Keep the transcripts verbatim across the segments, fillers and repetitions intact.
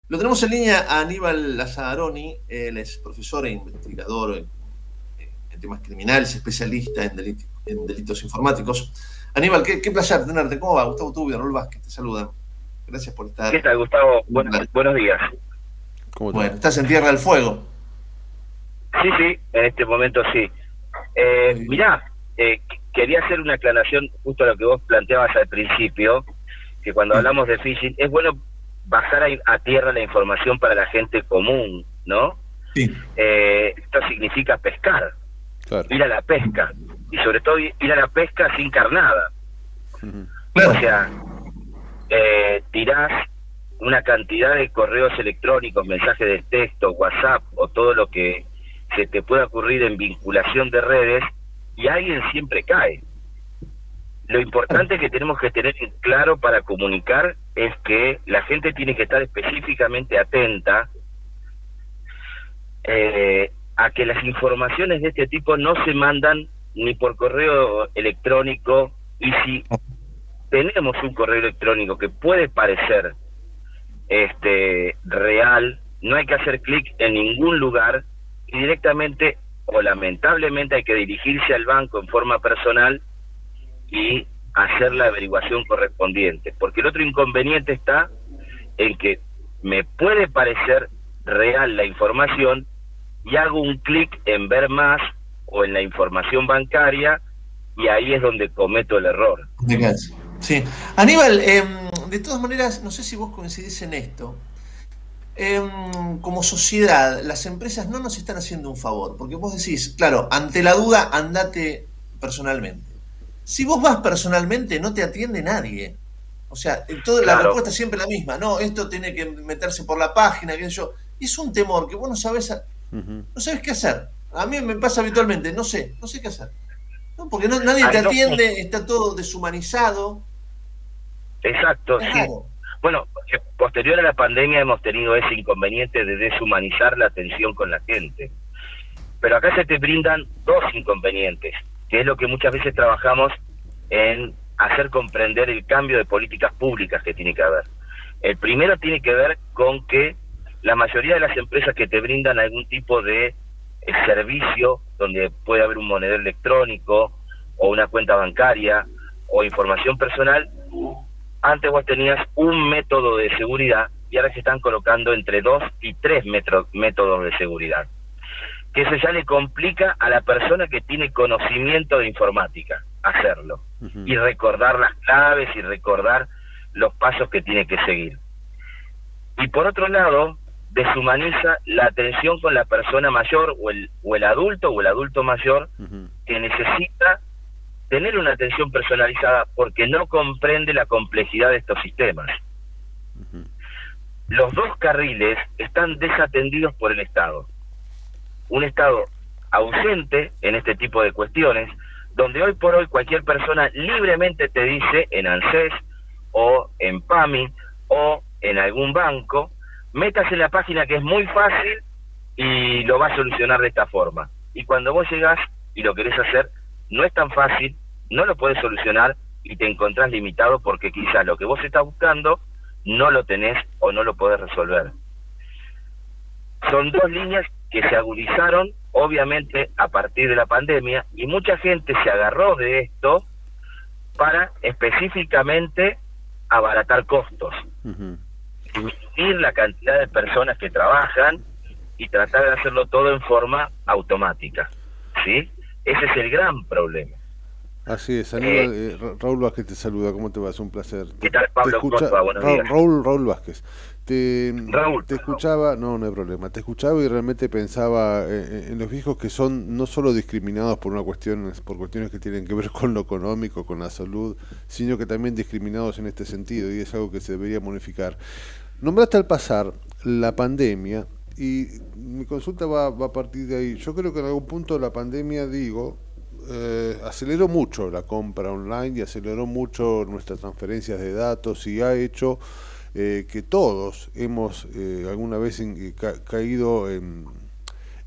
Lo tenemos en línea a Aníbal Lazzaroni, él es profesor e investigador en, en temas criminales, especialista en, delit en delitos informáticos. Aníbal, qué, qué placer tenerte. ¿Cómo va? Gustavo Tubio, Raúl Vázquez, te saludan. Gracias por estar. ¿Qué tal, Gustavo? Buenos, buenos días. ¿Cómo te va? Bueno, estás en Tierra del Fuego. Sí, sí, en este momento sí. Eh, mirá, eh, quería hacer una aclaración justo a lo que vos planteabas al principio, que cuando hablamos de phishing es bueno bajar a, a tierra la información para la gente común, ¿no? Sí. Eh, esto significa pescar, Claro. ir a la pesca, y sobre todo ir a la pesca sin carnada. Uh-huh. Claro. O sea, eh, tirás una cantidad de correos electrónicos, mensajes de texto, WhatsApp o todo lo que se te pueda ocurrir en vinculación de redes y alguien siempre cae. Lo importante que tenemos que tener en claro para comunicar es que la gente tiene que estar específicamente atenta eh, a que las informaciones de este tipo no se mandan ni por correo electrónico, y si tenemos un correo electrónico que puede parecer este real, no hay que hacer clic en ningún lugar y directamente o lamentablemente hay que dirigirse al banco en forma personal y hacer la averiguación correspondiente, porque el otro inconveniente está en que me puede parecer real la información y hago un clic en ver más o en la información bancaria y ahí es donde cometo el error. Sí. Aníbal, eh, de todas maneras, no sé si vos coincidís en esto. Eh, como sociedad, las empresas no nos están haciendo un favor, porque vos decís, claro, ante la duda, andate personalmente. Si vos vas personalmente, no te atiende nadie. O sea, toda la Claro. respuesta es siempre la misma. No, esto tiene que meterse por la página, qué sé yo. Es un temor que vos no sabés, Uh-huh. no sabés qué hacer. A mí me pasa habitualmente, no sé, no sé qué hacer. ¿No? Porque no, nadie Hay te dos atiende, puntos. está todo deshumanizado. Exacto, Es sí. raro. Bueno, eh, posterior a la pandemia hemos tenido ese inconveniente de deshumanizar la atención con la gente. Pero acá se te brindan dos inconvenientes, que es lo que muchas veces trabajamos en hacer comprender el cambio de políticas públicas que tiene que haber. El primero tiene que ver con que la mayoría de las empresas que te brindan algún tipo de eh, servicio, donde puede haber un monedero electrónico o una cuenta bancaria o información personal, antes vos tenías un método de seguridad y ahora se están colocando entre dos y tres metro, métodos de seguridad. Que eso ya le complica a la persona que tiene conocimiento de informática hacerlo. Uh-huh. Y recordar las claves y recordar los pasos que tiene que seguir. Y por otro lado, deshumaniza la atención con la persona mayor o el, o el adulto o el adulto mayor uh-huh. que necesita tener una atención personalizada porque no comprende la complejidad de estos sistemas. Uh-huh. Los dos carriles están desatendidos por el Estado. Un Estado ausente en este tipo de cuestiones, donde hoy por hoy cualquier persona libremente te dice en ANSES o en PAMI o en algún banco, métase en la página que es muy fácil y lo va a solucionar de esta forma. Y cuando vos llegás y lo querés hacer, no es tan fácil, no lo podés solucionar y te encontrás limitado porque quizás lo que vos estás buscando no lo tenés o no lo podés resolver. Son dos líneas que se agudizaron, obviamente, a partir de la pandemia, y mucha gente se agarró de esto para específicamente abaratar costos, uh-huh. disminuir la cantidad de personas que trabajan y tratar de hacerlo todo en forma automática, ¿sí? Ese es el gran problema. Así es, Aníbal, eh, eh, Raúl Vázquez te saluda, ¿cómo te va? Es un placer. ¿Qué tal, Pablo? Te escucha, ¿Cómo va? Buenos Raúl, días. Raúl, Raúl Vázquez. Te, Raúl, te escuchaba, no, no hay problema, te escuchaba y realmente pensaba eh, en los viejos que son no solo discriminados por una cuestión, por cuestiones que tienen que ver con lo económico, con la salud, sino que también discriminados en este sentido, y es algo que se debería modificar. Nombraste al pasar la pandemia, y mi consulta va, va a partir de ahí. Yo creo que en algún punto la pandemia, digo, Eh, aceleró mucho la compra online y aceleró mucho nuestras transferencias de datos y ha hecho eh, que todos hemos eh, alguna vez en, ca caído en,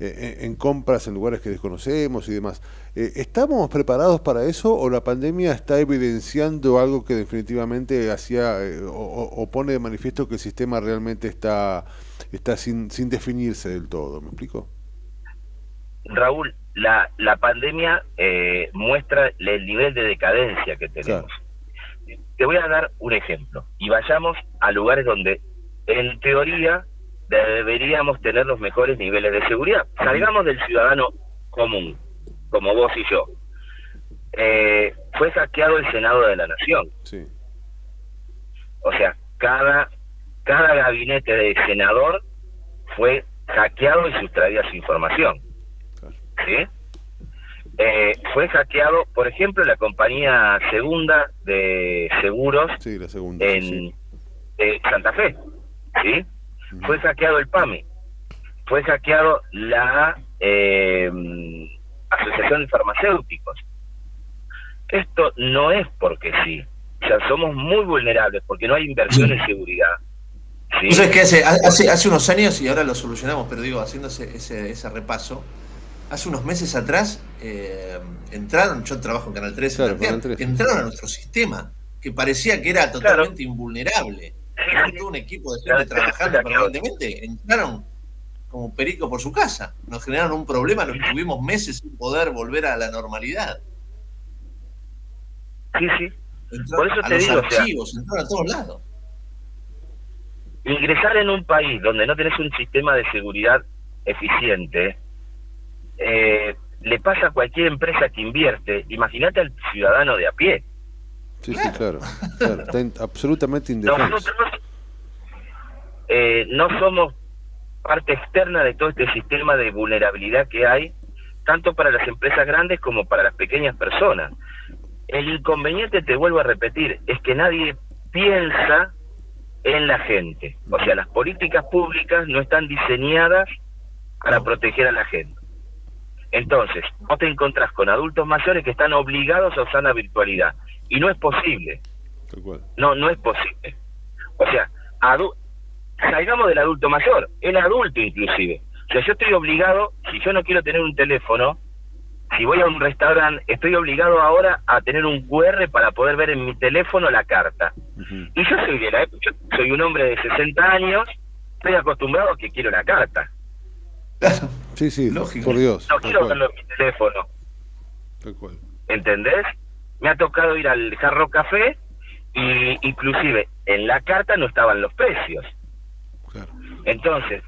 eh, en compras en lugares que desconocemos y demás. Eh, ¿Estamos preparados para eso o la pandemia está evidenciando algo que definitivamente hacía eh, o, o pone de manifiesto que el sistema realmente está, está sin, sin definirse del todo? ¿Me explico? Raúl, la, la pandemia eh, muestra el nivel de decadencia que tenemos. Claro. Te voy a dar un ejemplo y vayamos a lugares donde en teoría deberíamos tener los mejores niveles de seguridad. Salgamos del ciudadano común, como vos y yo. Eh, fue hackeado el Senado de la Nación. Sí. O sea, cada, cada gabinete de senador fue hackeado y sustraída su información. Claro. ¿Sí? Eh, fue hackeado, por ejemplo, la compañía segunda de seguros sí, la segunda, en sí. eh, Santa Fe. ¿Sí? Uh-huh. Fue hackeado el PAMI. Fue hackeado la eh, Asociación de Farmacéuticos. Esto no es porque sí. O sea, somos muy vulnerables porque no hay inversión en seguridad. ¿Sí? ¿Tú sabes qué hace? Hace, hace unos años, y ahora lo solucionamos, pero digo, haciendo ese, ese, ese repaso, hace unos meses atrás eh, entraron, yo trabajo en Canal tres, claro, en Canal tres, entraron a nuestro sistema, que parecía que era totalmente claro. invulnerable. Era todo un equipo de gente claro, trabajando permanentemente, entraron como perico por su casa, nos generaron un problema, nos tuvimos meses sin poder volver a la normalidad. Sí, sí. Entraron por eso te a digo, los archivos, o sea, entraron a todos lados. Ingresar en un país donde no tenés un sistema de seguridad eficiente, eh, le pasa a cualquier empresa que invierte. Imagínate al ciudadano de a pie. Sí, claro. sí, claro. claro. Está in, absolutamente indefenso. Nosotros eh, no somos parte externa de todo este sistema de vulnerabilidad que hay, tanto para las empresas grandes como para las pequeñas personas. El inconveniente, te vuelvo a repetir, es que nadie piensa en la gente. O sea, las políticas públicas no están diseñadas para proteger a la gente. Entonces, vos te encontrás con adultos mayores que están obligados a usar la virtualidad. Y no es posible. No, no es posible. O sea, salgamos del adulto mayor, el adulto inclusive. O sea, yo estoy obligado, si yo no quiero tener un teléfono, si voy a un restaurante, estoy obligado ahora a tener un cu erre para poder ver en mi teléfono la carta. Uh-huh. Y yo soy de la época, yo soy un hombre de sesenta años, estoy acostumbrado a que quiero la carta. Claro. Sí, sí, lógico. Por Dios. No quiero verlo en mi teléfono. Tal cual. ¿Entendés? Me ha tocado ir al Jarro Café y inclusive en la carta no estaban los precios. Claro. Entonces,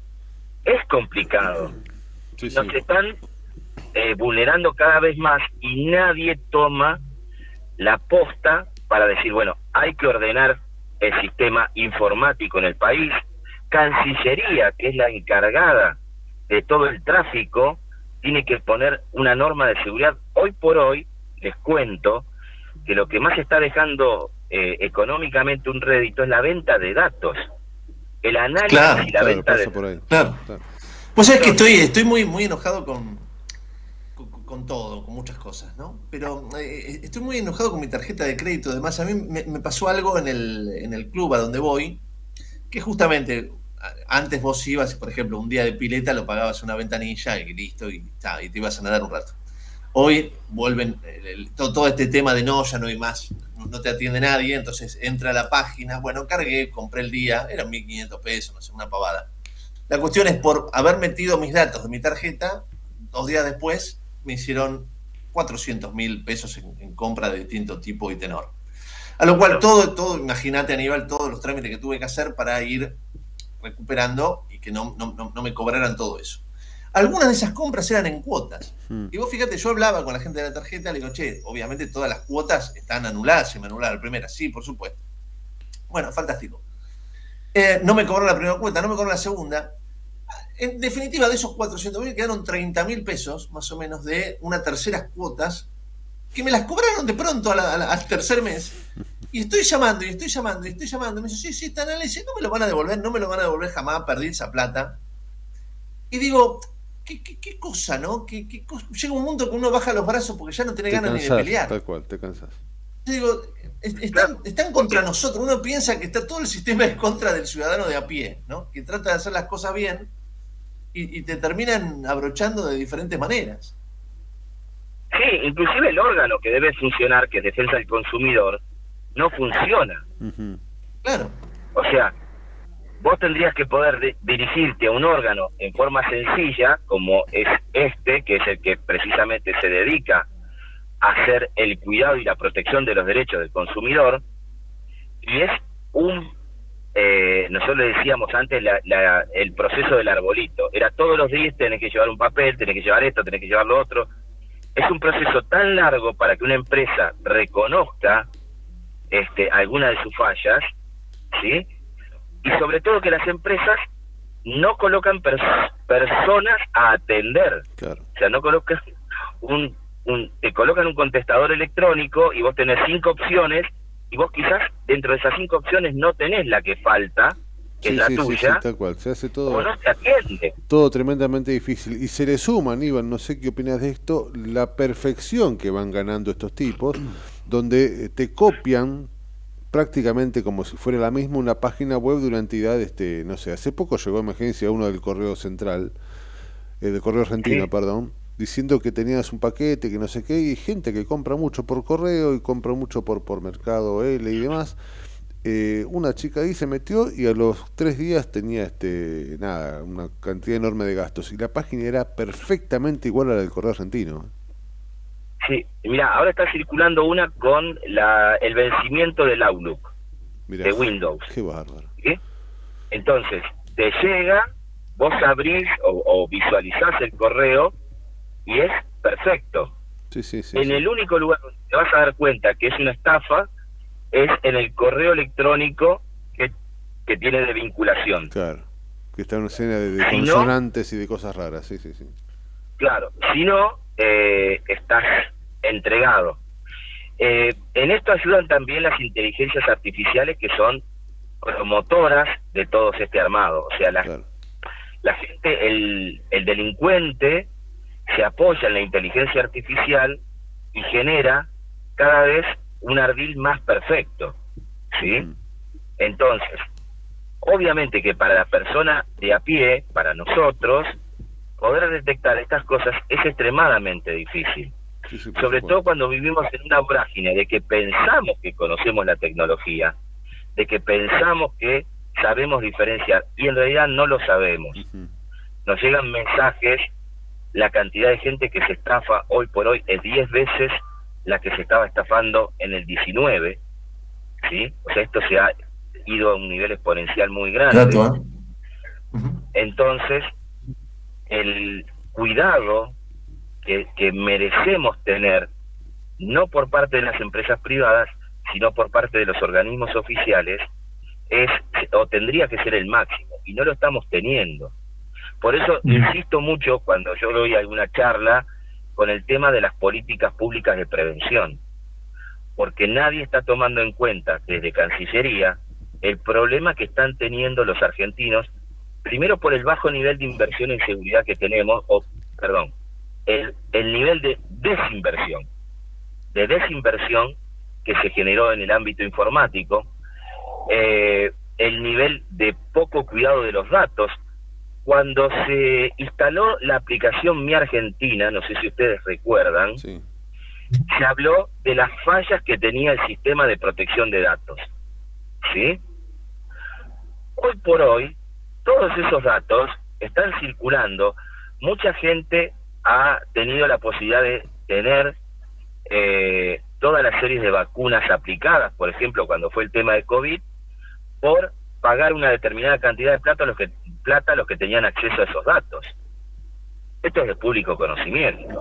es complicado. Sí, sí. Nos están eh, vulnerando cada vez más y nadie toma la posta para decir, bueno, hay que ordenar el sistema informático en el país. Cancillería, que es la encargada de todo el tráfico, tiene que poner una norma de seguridad. Hoy por hoy, les cuento que lo que más está dejando eh, económicamente un rédito es la venta de datos. El análisis claro, y la claro, venta de por ahí. Claro. claro. Pues es que estoy, estoy muy, muy enojado con, con, con todo, con muchas cosas, ¿no? Pero eh, estoy muy enojado con mi tarjeta de crédito. Además, a mí me, me pasó algo en el, en el club a donde voy, que justamente antes vos ibas, por ejemplo, un día de pileta, lo pagabas una ventanilla y listo, y, y te ibas a nadar un rato. Hoy vuelven el, el, todo, todo este tema de no, ya no hay más, no, no te atiende nadie, entonces entra a la página, bueno, cargué, compré el día, eran mil quinientos pesos, no sé, una pavada. La cuestión es, por haber metido mis datos de mi tarjeta, dos días después me hicieron cuatrocientos mil pesos en, en compra de distinto tipo y tenor. A lo cual todo, todo imagínate, Aníbal, todos los trámites que tuve que hacer para ir recuperando y que no, no, no, no me cobraran todo eso. Algunas de esas compras eran en cuotas. Hmm. Y vos fíjate, yo hablaba con la gente de la tarjeta, le digo, che, obviamente todas las cuotas están anuladas, se me anularon la primera, sí, por supuesto. Bueno, fantástico. Eh, no me cobró la primera cuota, no me cobró la segunda. En definitiva, de esos cuatrocientos mil quedaron treinta mil pesos, más o menos, de unas terceras cuotas, que me las cobraron de pronto a la, a la, al tercer mes. Y estoy llamando, y estoy llamando, y estoy llamando. Y me dice, sí, sí, están análisis, no me lo van a devolver, no me lo van a devolver jamás, perdí esa plata. Y digo, ¿qué, qué, qué cosa, no? ¿Qué, qué cosa? Llega un punto que uno baja los brazos porque ya no tiene ganas cansás, ni de pelear. Tal cual, te cansas. Yo digo, están, están contra nosotros. Uno piensa que está todo el sistema en contra del ciudadano de a pie, ¿no? Que trata de hacer las cosas bien. y, y te terminan abrochando de diferentes maneras. Sí, inclusive el órgano que debe funcionar, que es defensa del consumidor, no funciona. Uh-huh. Claro. O sea, vos tendrías que poder de, dirigirte a un órgano en forma sencilla, como es este, que es el que precisamente se dedica a hacer el cuidado y la protección de los derechos del consumidor, y es un, eh, nosotros le decíamos antes, la, la, el proceso del arbolito, era todos los días tenés que llevar un papel, tenés que llevar esto, tenés que llevar lo otro. Es un proceso tan largo para que una empresa reconozca este, alguna de sus fallas, ¿sí? Y sobre todo que las empresas no colocan pers personas a atender. Claro. O sea, no colocan un, un, te colocan un contestador electrónico y vos tenés cinco opciones y vos quizás dentro de esas cinco opciones no tenés la que falta, que sí, es la sí, tuya, sí, sí, tal cual. Se hace todo, o no te atiende. Todo tremendamente difícil. Y se le suma, Aníbal, no sé qué opinas de esto, la perfección que van ganando estos tipos, donde te copian prácticamente como si fuera la misma una página web de una entidad, este, no sé, hace poco llegó a emergencia uno del Correo Central, eh, del Correo Argentino, Sí. perdón, diciendo que tenías un paquete, que no sé qué, y gente que compra mucho por correo y compra mucho por, por Mercado L y demás. Eh, una chica ahí se metió y a los tres días tenía este nada una cantidad enorme de gastos y la página era perfectamente igual a la del Correo Argentino. Sí, mira, ahora está circulando una con la, el vencimiento del Outlook. Mirá, de Windows. Qué bárbaro. ¿Sí? Entonces, te llega, vos abrís o, o visualizás el correo y es perfecto. Sí, sí, sí, en sí. el único lugar donde te vas a dar cuenta que es una estafa es en el correo electrónico que, que tiene de vinculación. Claro, que está en una escena de, de Si consonantes no, y de cosas raras, sí, sí, sí. Claro, si no, eh, estás entregado. Eh, en esto ayudan también las inteligencias artificiales que son promotoras de todo este armado. O sea, la, Claro. la gente, el, el delincuente se apoya en la inteligencia artificial y genera cada vez un ardid más perfecto, ¿sí? Mm. Entonces, obviamente que para la persona de a pie, para nosotros, poder detectar estas cosas es extremadamente difícil. Sí, sí, Sobre supuesto. todo cuando vivimos en una vorágine de que pensamos que conocemos la tecnología, de que pensamos que sabemos diferenciar, y en realidad no lo sabemos. Uh-huh. Nos llegan mensajes, la cantidad de gente que se estafa hoy por hoy es diez veces la que se estaba estafando en el diecinueve, ¿sí? O sea, esto se ha ido a un nivel exponencial muy grande. Dato, ¿eh? Uh-huh. Entonces, el cuidado que, que merecemos tener, no por parte de las empresas privadas, sino por parte de los organismos oficiales, es o tendría que ser el máximo, y no lo estamos teniendo. Por eso Mm. insisto mucho cuando yo doy alguna charla con el tema de las políticas públicas de prevención, porque nadie está tomando en cuenta desde Cancillería el problema que están teniendo los argentinos, primero por el bajo nivel de inversión en seguridad que tenemos, o perdón, el, el nivel de desinversión, de desinversión que se generó en el ámbito informático, eh, el nivel de poco cuidado de los datos. Cuando se instaló la aplicación Mi Argentina, no sé si ustedes recuerdan, Sí. se habló de las fallas que tenía el sistema de protección de datos, ¿sí? Hoy por hoy, todos esos datos están circulando. Mucha gente ha tenido la posibilidad de tener eh, todas las series de vacunas aplicadas, por ejemplo, cuando fue el tema de COVID, por pagar una determinada cantidad de plata a los que, plata a los que tenían acceso a esos datos. Esto es de público conocimiento.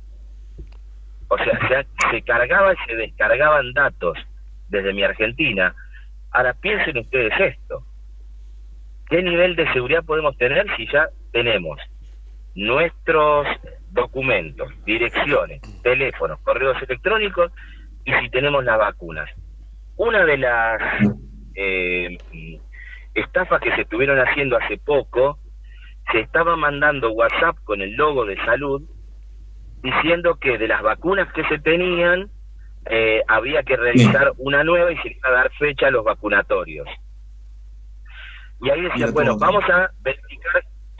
O sea, se, se cargaba y se descargaban datos desde Mi Argentina. Ahora piensen ustedes esto. ¿Qué nivel de seguridad podemos tener si ya tenemos nuestros documentos, direcciones, teléfonos, correos electrónicos, y si tenemos las vacunas? Una de las eh, estafas que se estuvieron haciendo hace poco, se estaba mandando WhatsApp con el logo de salud diciendo que de las vacunas que se tenían eh, había que realizar una nueva y se iba a dar fecha a los vacunatorios. Y ahí decía, Mira, bueno, todo. vamos a verificar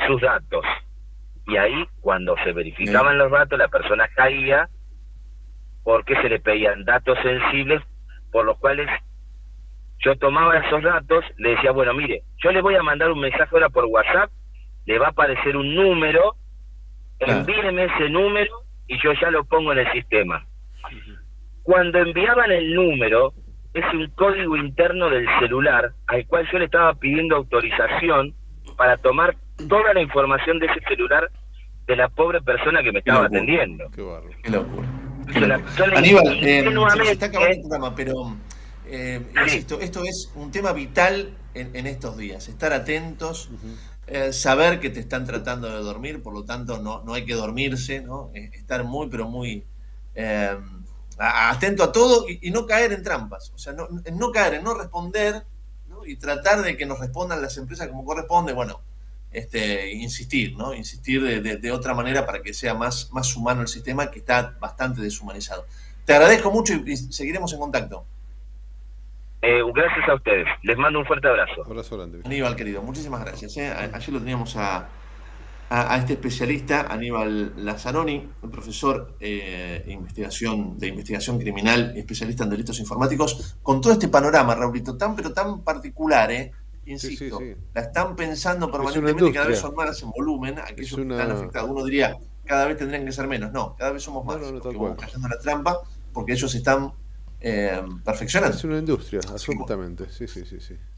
sus datos. Y ahí, cuando se verificaban sí. los datos, la persona caía porque se le pedían datos sensibles, por los cuales yo tomaba esos datos, le decía, bueno, mire, yo le voy a mandar un mensaje ahora por WhatsApp, le va a aparecer un número, claro. envíeme ese número y yo ya lo pongo en el sistema. Cuando enviaban el número, es un código interno del celular al cual yo le estaba pidiendo autorización para tomar toda la información de ese celular de la pobre persona que me estaba atendiendo. Qué bárbaro. Qué locura. Qué locura. La, Aníbal, eh, se, se está acabando el programa, pero eh, sí. insisto, esto es un tema vital en, en estos días. Estar atentos, uh-huh. eh, saber que te están tratando de dormir, por lo tanto no, no hay que dormirse, ¿no? Eh, estar muy, pero muy eh, atento a todo y, y no caer en trampas. O sea, no, no caer, en no responder, ¿no? Y tratar de que nos respondan las empresas como corresponde, bueno. Este, insistir, ¿no? Insistir de, de, de otra manera para que sea más, más humano el sistema, que está bastante deshumanizado. Te agradezco mucho y, y seguiremos en contacto. Eh, gracias a ustedes. Les mando un fuerte abrazo. Abrazo grande. Aníbal, querido, muchísimas gracias. ¿eh? Ayer lo teníamos a, a, a este especialista, Aníbal Lazzaroni, profesor eh, investigación, de investigación criminal, especialista en delitos informáticos, con todo este panorama, Raulito, tan pero tan particular, ¿eh? Insisto, sí, sí, sí. la están pensando permanentemente, cada vez son más en volumen, aquellos una... que están afectados. Uno diría, cada vez tendrían que ser menos. No, cada vez somos más. No, no, no, porque vamos cayendo en la trampa, porque ellos están eh, perfeccionando. Es una industria, absolutamente. Sí, sí, sí, sí.